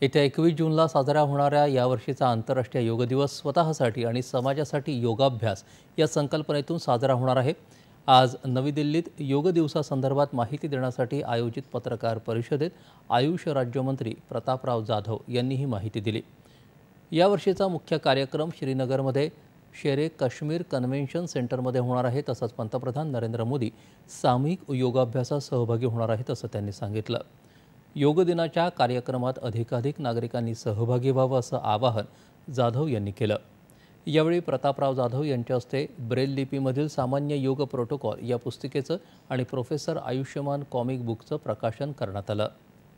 येत्या 21 जूनला साजरा होणाऱ्या यावर्षीचा आंतरराष्ट्रीय योग दिवस स्वतःसाठी आणि समाजासाठी योगाभ्यास या संकल्पनेतून साजरा होणार आहे। आज नवी दिल्लीत योग दिवसासंदर्भात माहिती देण्यासाठी आयोजित पत्रकार परिषदेत आयुष राज्यमंत्री प्रतापराव जाधव यांनी ही माहिती दिली। यावर्षीचा मुख्य कार्यक्रम श्रीनगरमध्ये शेरे काश्मीर कन्व्हेन्शन सेंटरमध्ये होणार आहे। तसंच पंतप्रधान नरेंद्र मोदी सामूहिक योगाभ्यासात सहभागी होणार आहेत असं त्यांनी सांगितलं। योग दिनाच्या कार्यक्रमात अधिकाधिक नागरिकांनी सहभागी व्हावं असं आवाहन जाधव यांनी केलं। यावेळी प्रतापराव जाधव यांच्या हस्ते ब्रेल लिपीमधील सामान्य योग प्रोटोकॉल या पुस्तिकेचं आणि प्रोफेसर आयुष्यमान कॉमिक बुकचं प्रकाशन करण्यात आलं।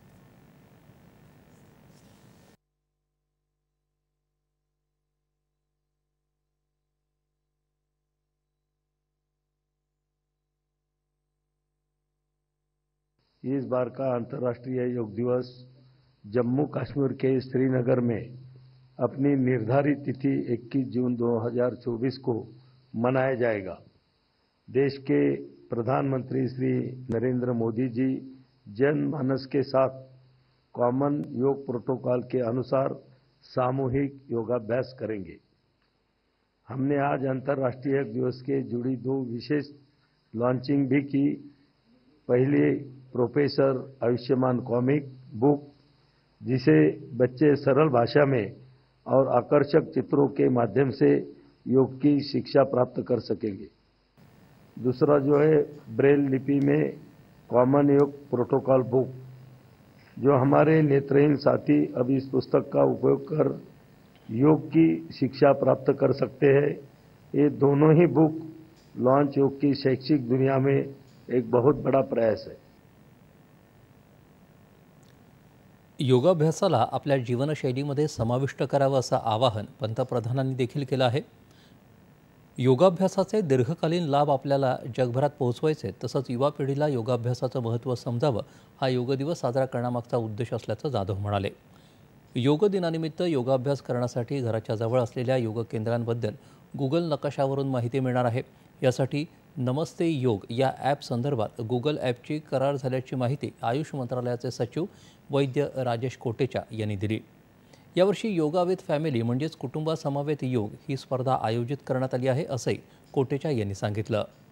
इस बार का अंतर्राष्ट्रीय योग दिवस जम्मू कश्मीर के श्रीनगर में अपनी निर्धारित तिथि 21 जून 2024 को मनाया जाएगा। देश के प्रधानमंत्री श्री नरेंद्र मोदी जी जनमानस के साथ कॉमन योग प्रोटोकॉल के अनुसार सामूहिक योगाभ्यास करेंगे। हमने आज अंतर्राष्ट्रीय योग दिवस के जुड़ी 2 विशेष लॉन्चिंग भी की। पहले प्रोफेसर आयुष्मान कॉमिक बुक, जिसे बच्चे सरल भाषा में और आकर्षक चित्रों के माध्यम से योग की शिक्षा प्राप्त कर सकेंगे। दूसरा जो है ब्रेल लिपि में कॉमन योग प्रोटोकॉल बुक, जो हमारे नेत्रहीन साथी अब इस पुस्तक का उपयोग कर योग की शिक्षा प्राप्त कर सकते हैं। ये दोनों ही बुक लॉन्च योग की शैक्षिक दुनिया में एक बहुत बड़ा प्रयास है। योगाभ्यासाला आपल्या जीवनशैलीमध्ये समाविष्ट करावं असं आवाहन पंतप्रधानांनी देखील केलं आहे। योगाभ्यासाचे दीर्घकालीन लाभ आपल्याला जगभरात पोहोचवायचे, तसंच युवा पिढीला योगाभ्यासाचं महत्त्व समजावं हा योग दिवस साजरा करण्यामागचा उद्देश असल्याचं जाधव म्हणाले। योग दिनानिमित्त योगाभ्यास करण्यासाठी घराच्या जवळ असलेल्या योग केंद्रांबद्दल गुगल नकाशावरून माहिती मिळणार आहे। यासाठी नमस्ते योग या ॲप संदर्भात गुगल ॲपची करार झाल्याची माहिती आयुष मंत्रालयाचे सचिव वैद्य राजेश कोटेचा यांनी दिली। यावर्षी योगा विथ फॅमिली म्हणजेच कुटुंबासमवेत योग ही स्पर्धा आयोजित करण्यात आली आहे असंही कोटेचा यांनी सांगितलं।